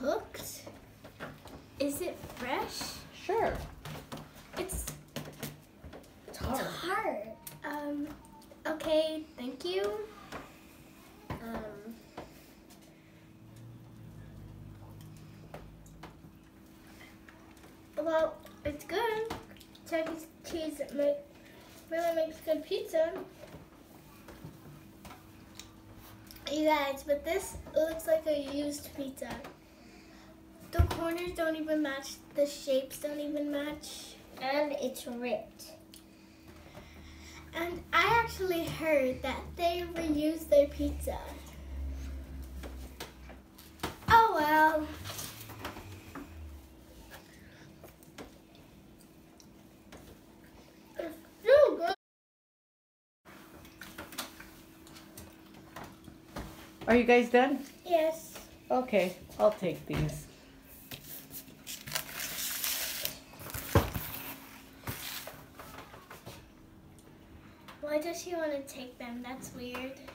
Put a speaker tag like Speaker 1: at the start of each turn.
Speaker 1: cooked? Is it fresh?
Speaker 2: Sure.
Speaker 1: It's
Speaker 2: hard.
Speaker 1: Okay, thank you. Well, it's good. Chuck E. Cheese really makes good pizza. You guys, but this looks like a used pizza. The corners don't even match. The shapes don't even match.
Speaker 3: And it's ripped.
Speaker 1: And I actually heard that they reuse their pizza. Oh well. It's so good.
Speaker 2: Are you guys done?
Speaker 1: Yes.
Speaker 2: Okay, I'll take these.
Speaker 1: Why does she want to take them? That's weird.